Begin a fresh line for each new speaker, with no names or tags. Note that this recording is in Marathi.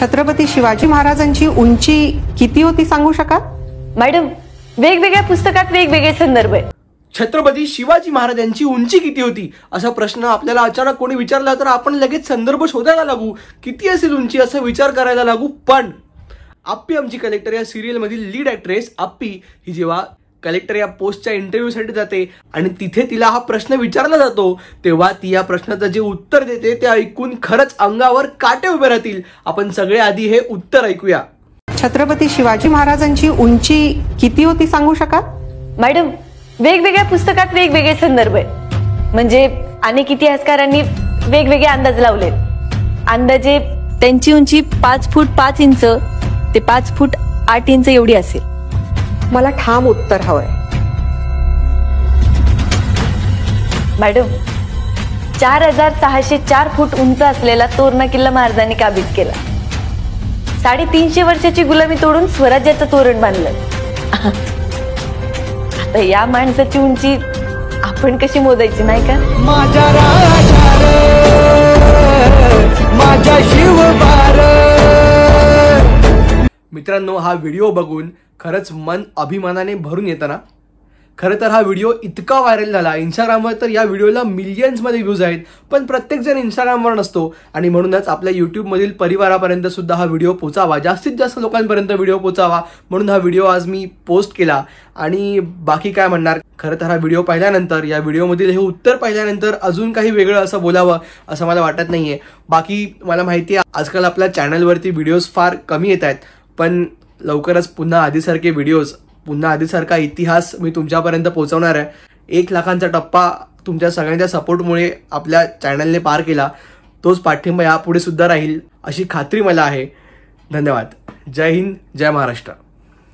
छत्रपती शिवाजी महाराजांची उंची किती होती सांगू शकाल?
मॅडम, वेगवेगळ्या पुस्तकात वेगवेगळे संदर्भ आहेत.
छत्रपती शिवाजी महाराजांची उंची किती होती असा प्रश्न आपल्याला अचानक कोणी विचारला तर आपण लगेच संदर्भ शोधायला लागू, किती असेल उंची असा विचार करायला लागू. पण आप्पी आमची कलेक्टर या सिरियल मधील लीड ऍक्ट्रेस आप्पी ही जेव्हा कलेक्टर या पोस्टच्या इंटरव्ह्यूसाठी जाते आणि तिथे तिला हा प्रश्न विचारला जातो तेव्हा ती या प्रश्नाचं जे उत्तर देते ते ऐकून खरंच अंगावर काटे उभे राहतील. आपण सगळे आधी हे उत्तर ऐकूया.
छत्रपती शिवाजी महाराजांची उंची किती होती सांगू शकाल?
मॅडम, वेगवेगळ्या पुस्तकात वेगवेगळे संदर्भ आहेत. म्हणजे अनेक इतिहासकारांनी वेगवेगळे अंदाज लावले. अंदाजे त्यांची उंची 5 फूट 5 इंच ते 5 फूट 8 इंच एवढी असेल.
मला ठाम उत्तर हवंय.
मॅडम, 4604 फूट उंच असलेला तोरणा किल्ला महाराजांनी काबीज केला. 350 वर्षाची गुलामी तोडून स्वराज्याचं तोरण बांधलं. आता या माणसाची उंची आपण कशी मोजायची नाही का?
माझ्या राजा रे, माझ्या शिवबार.
मित्रांनो, हा व्हिडिओ बघून खरंच मन अभिमानाने भरून येतं ना. खरं तर हा व्हिडिओ इतका व्हायरल झाला इंस्टाग्रामवर तर या व्हिडिओला मिलियन्समध्ये व्ह्यूज आहेत. पण प्रत्येकजण इंस्टाग्रामवर नसतो आणि म्हणूनच आपल्या यूट्यूबमधील परिवारापर्यंत सुद्धा हा व्हिडिओ पोचावा, जास्तीत जास्त लोकांपर्यंत व्हिडिओ पोचावा म्हणून हा व्हिडिओ आज मी पोस्ट केला. आणि बाकी काय म्हणणार, खरं तर हा व्हिडिओ पाहिल्यानंतर, या व्हिडिओमधील हे उत्तर पाहिल्यानंतर अजून काही वेगळं असं बोलावं असं मला वाटत नाहीये. बाकी मला माहिती आहे आजकाल आपल्या चॅनलवरती व्हिडिओज फार कमी येत आहेत, पण लवकरच पुन्हा आधीसारखे व्हिडिओज, पुन्हा आधीसारखा इतिहास मी तुमच्यापर्यंत पोहोचवणार आहे. 1 लाखांचा टप्पा तुमच्या सगळ्यांच्या सपोर्टमुळे आपल्या चॅनलने पार केला. तोच पाठिंबा यापुढे सुद्धा राहील अशी खात्री मला आहे. धन्यवाद. जय हिंद, जय महाराष्ट्र.